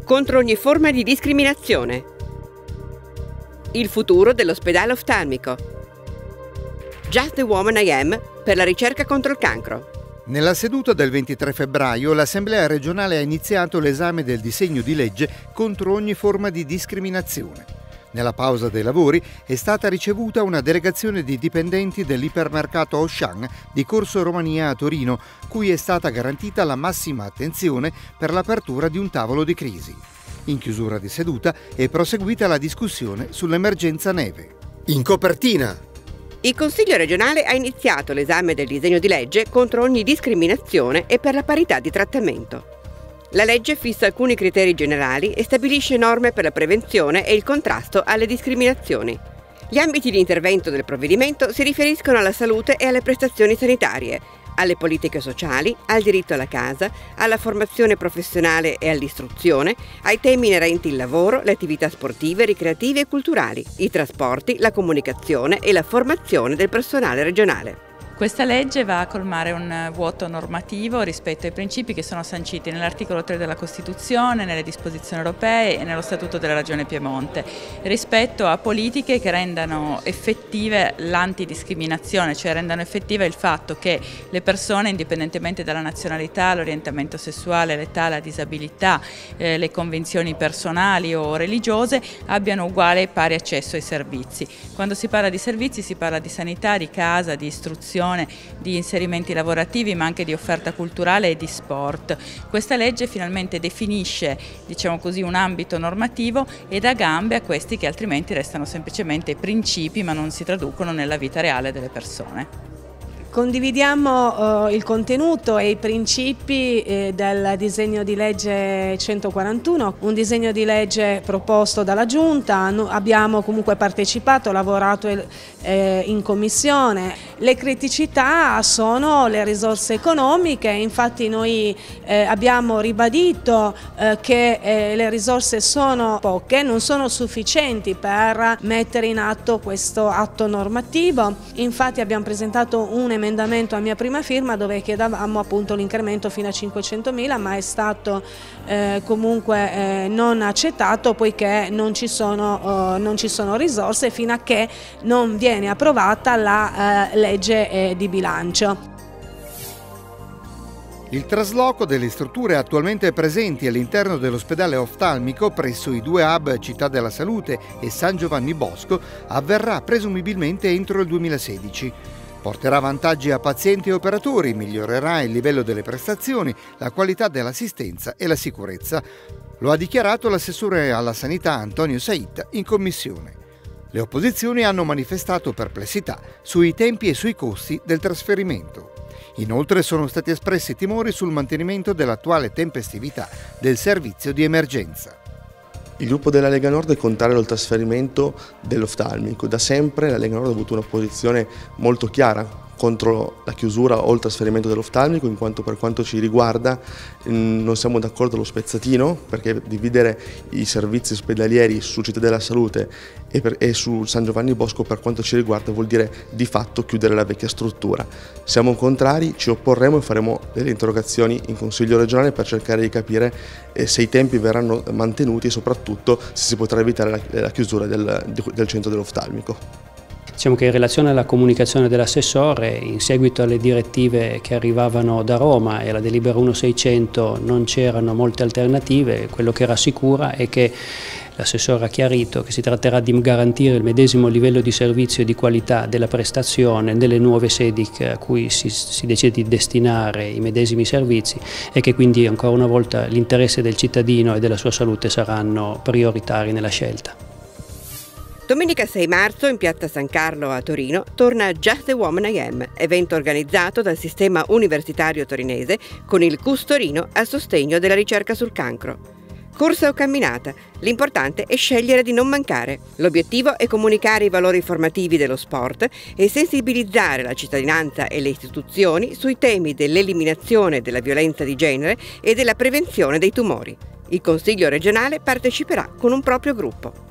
contro ogni forma di discriminazione. Il futuro dell'ospedale oftalmico. Just the Woman I Am per la ricerca contro il cancro. Nella seduta del 23 febbraio l'Assemblea regionale ha iniziato l'esame del disegno di legge contro ogni forma di discriminazione. Nella pausa dei lavori è stata ricevuta una delegazione di dipendenti dell'ipermercato Auchan di Corso Romania a Torino, cui è stata garantita la massima attenzione per l'apertura di un tavolo di crisi. In chiusura di seduta è proseguita la discussione sull'emergenza neve. In copertina. Il Consiglio regionale ha iniziato l'esame del disegno di legge contro ogni discriminazione e per la parità di trattamento. La legge fissa alcuni criteri generali e stabilisce norme per la prevenzione e il contrasto alle discriminazioni. Gli ambiti di intervento del provvedimento si riferiscono alla salute e alle prestazioni sanitarie, alle politiche sociali, al diritto alla casa, alla formazione professionale e all'istruzione, ai temi inerenti il lavoro, le attività sportive, ricreative e culturali, i trasporti, la comunicazione e la formazione del personale regionale. Questa legge va a colmare un vuoto normativo rispetto ai principi che sono sanciti nell'articolo 3 della Costituzione, nelle disposizioni europee e nello Statuto della Regione Piemonte, rispetto a politiche che rendano effettive l'antidiscriminazione, cioè rendano effettiva il fatto che le persone, indipendentemente dalla nazionalità, l'orientamento sessuale, l'età, la disabilità, le convinzioni personali o religiose, abbiano uguale e pari accesso ai servizi. Quando si parla di servizi si parla di sanità, di casa, di istruzione, di inserimenti lavorativi, ma anche di offerta culturale e di sport. Questa legge finalmente definisce, diciamo così, un ambito normativo e dà gambe a questi che altrimenti restano semplicemente principi ma non si traducono nella vita reale delle persone. Condividiamo il contenuto e i principi del disegno di legge 141, un disegno di legge proposto dalla Giunta. Abbiamo comunque partecipato, lavorato in commissione. Le criticità sono le risorse economiche, infatti noi abbiamo ribadito che le risorse sono poche, non sono sufficienti per mettere in atto questo atto normativo. Infatti abbiamo presentato un emendamento a mia prima firma dove chiedevamo appunto l'incremento fino a 500.000, ma è stato comunque non accettato poiché non ci sono risorse fino a che non viene approvata la legge di bilancio. Il trasloco delle strutture attualmente presenti all'interno dell'ospedale oftalmico presso i due hub Città della Salute e San Giovanni Bosco avverrà presumibilmente entro il 2016. Porterà vantaggi a pazienti e operatori, migliorerà il livello delle prestazioni, la qualità dell'assistenza e la sicurezza. Lo ha dichiarato l'assessore alla sanità Antonio Saitta in commissione. Le opposizioni hanno manifestato perplessità sui tempi e sui costi del trasferimento. Inoltre sono stati espressi timori sul mantenimento dell'attuale tempestività del servizio di emergenza. Il gruppo della Lega Nord è contrario al trasferimento dell'oftalmico. Da sempre la Lega Nord ha avuto una posizione molto chiara contro la chiusura o il trasferimento dell'oftalmico, in quanto per quanto ci riguarda non siamo d'accordo allo spezzatino, perché dividere i servizi ospedalieri su Città della Salute e su San Giovanni Bosco per quanto ci riguarda vuol dire di fatto chiudere la vecchia struttura. Siamo contrari, ci opporremo e faremo delle interrogazioni in Consiglio regionale per cercare di capire se i tempi verranno mantenuti e soprattutto se si potrà evitare la chiusura del centro dell'oftalmico. Diciamo che in relazione alla comunicazione dell'assessore, in seguito alle direttive che arrivavano da Roma e alla delibera 1600 non c'erano molte alternative, quello che rassicura è che l'assessore ha chiarito che si tratterà di garantire il medesimo livello di servizio e di qualità della prestazione nelle nuove sedi a cui si decide di destinare i medesimi servizi e che quindi ancora una volta l'interesse del cittadino e della sua salute saranno prioritari nella scelta. Domenica 6 marzo in piazza San Carlo a Torino torna Just the Woman I Am, evento organizzato dal sistema universitario torinese con il CUS Torino a sostegno della ricerca sul cancro. Corsa o camminata, l'importante è scegliere di non mancare. L'obiettivo è comunicare i valori formativi dello sport e sensibilizzare la cittadinanza e le istituzioni sui temi dell'eliminazione della violenza di genere e della prevenzione dei tumori. Il Consiglio regionale parteciperà con un proprio gruppo.